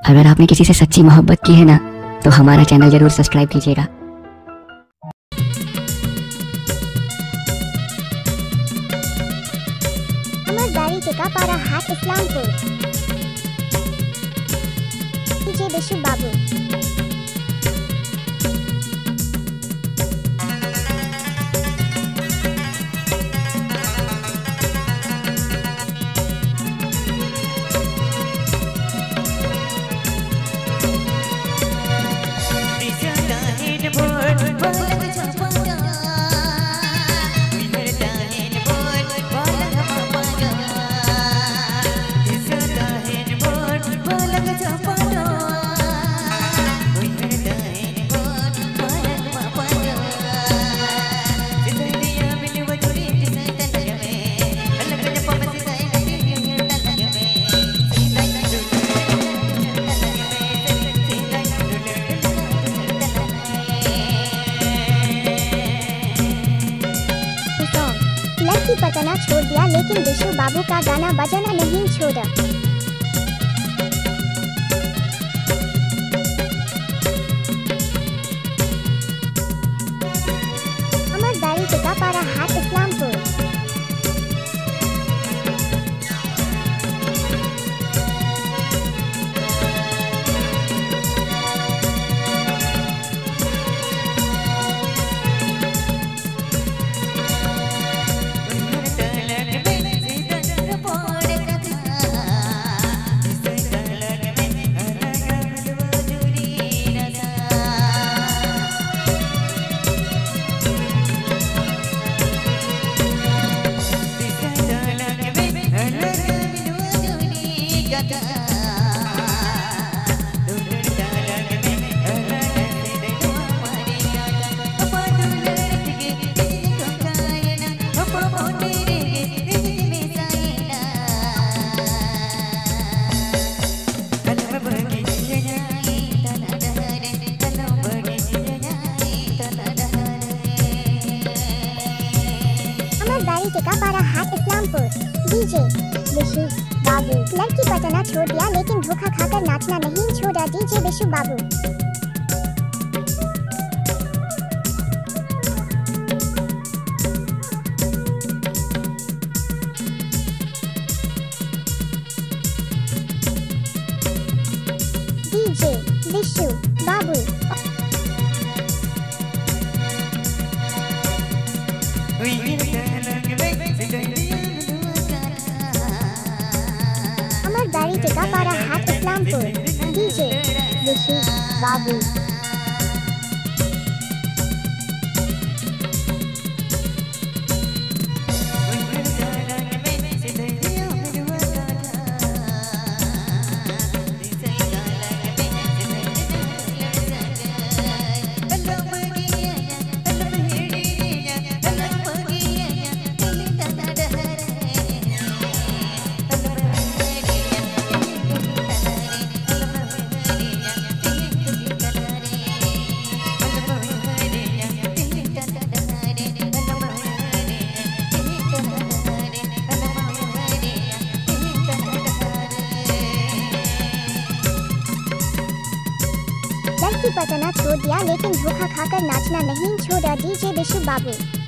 अगर आपने किसी से सच्ची मोहब्बत की है ना, तो हमारा चैनल जरूर सब्सक्राइब कीजिएगा। अमरदारी टिकापारा हाट इस्लामपुर। डीजे बिशु बाबू। लड़की पटना छोड़ दिया लेकिन बिशु बाबू का गाना बजाना नहीं छोड़ा। अमरदारी टिकापारा हाट इस्लामपुर। अमरदारी टिकापारा हाट इस्लामपुर। डीजे बिशु बाबू। लड़की पटना छोड़ दिया लेकिन धोखा खाकर नाचना नहीं छोड़ा। DJ Bishu Babu. DJ Bishu Babu. Amardari Tikapara Hat Islampur. DJ Bishu Babu. लड़की पटना छोड़ दिया लेकिन धोखा खाकर नाचना नहीं छोड़ा। डीजे बिशु बाबू।